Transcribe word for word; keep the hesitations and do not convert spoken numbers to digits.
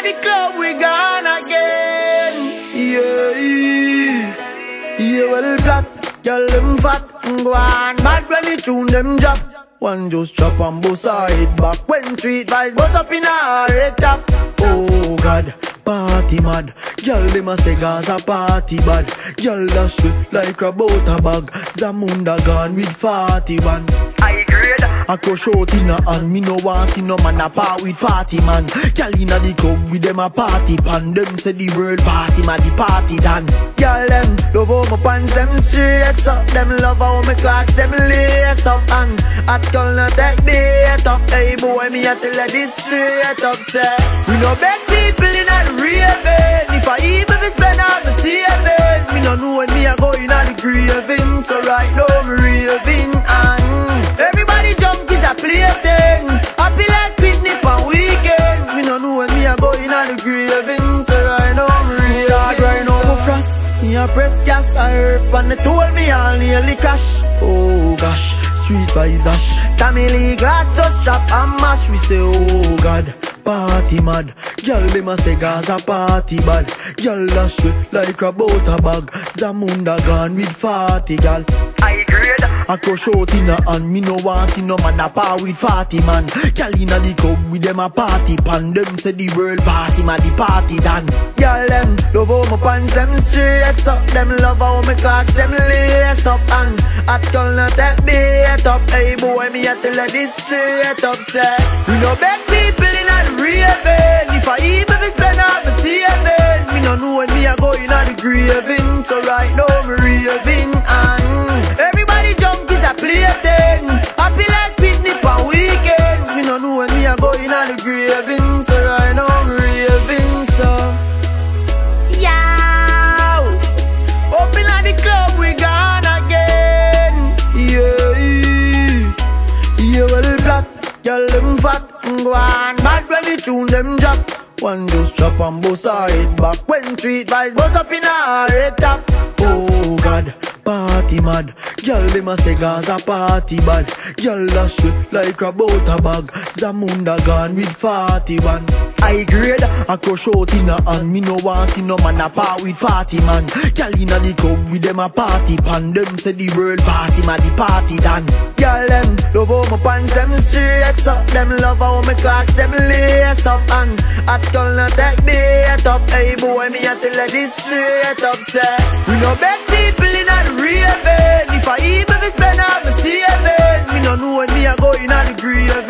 the club, we gone again. Yeah, yeah, well black, girl them fat, go on mad when the tune them drop. One just chop and bust her head back when street vibes bust up in her head top. Oh God, party mad, girl them a say Gaza party bad. Girl dash it like a butter bag. Zamunda gone with forty-one. I grade. I crush out in a hand, me no want see no man a part with forty man. Girl inna the club with them a party pan. Them say the world pass him a the party done. Girl them love how my pants them straight up. Them love how my clocks them lace up. And at girl no take bait up. Hey boy me a tell her this straight up. Say we no beg people inna the raving. If I even if it's better me saving. Me no know when me a go inna the graving. So right now me raving and everybody jump is a plaything. Happy like picnic on weekend. Me no know when me a go inna the graving. So right now me raving. Right now me frost. Me a press gas. I herb and they told me I'll nearly crash. Oh gosh, street vibes ash. Tammy Lee glass just chop and mash. We say oh God, party mad. Girl them a say Gaza party bad. Girl dash it like a butter bag. Zamunda gone with forty gal. I grade. I crush out in a hand, me no want see no man a par with forty man. Girl inna the club with them a party pan. Them say the world pass him a the party done. Girl them love how my pants them straight up. Them love how my clocks them lace up. And at girl no take bait up. Hey boy me a tell her this straight up. Say we no beg people inna the raving. If I even if it's better me saving. Me no know when me a go inna the graving. So right now me raving and everybody jump is a plaything. Happy like picnic on weekend. Me no know when me a go inna the graving. So right now me raving. So yow, open at the club we gone again. Yeah, yeah, well black, girl them fat, go on mad when the tune them drop. One just chop and bust her head back when street vibes bust up in her head top. Oh God, party mad. Girl them a say Gaza party bad. Girl dash it like a butter bag. Zamunda gone with forty-one. I grade. I crush out in a hand. Me no want see no man a part with forty man. Girl inna the club with them a party pan. Them say the world pass him a the party done. Girl them love how my pants them straight up. Them love how my clocks them lace up. And at girl no take bait up. Hey boy me a tell her this straight up. Say we no beg people inna the raving. If I even if it's better me saving. Me no know when me a go inna the grave.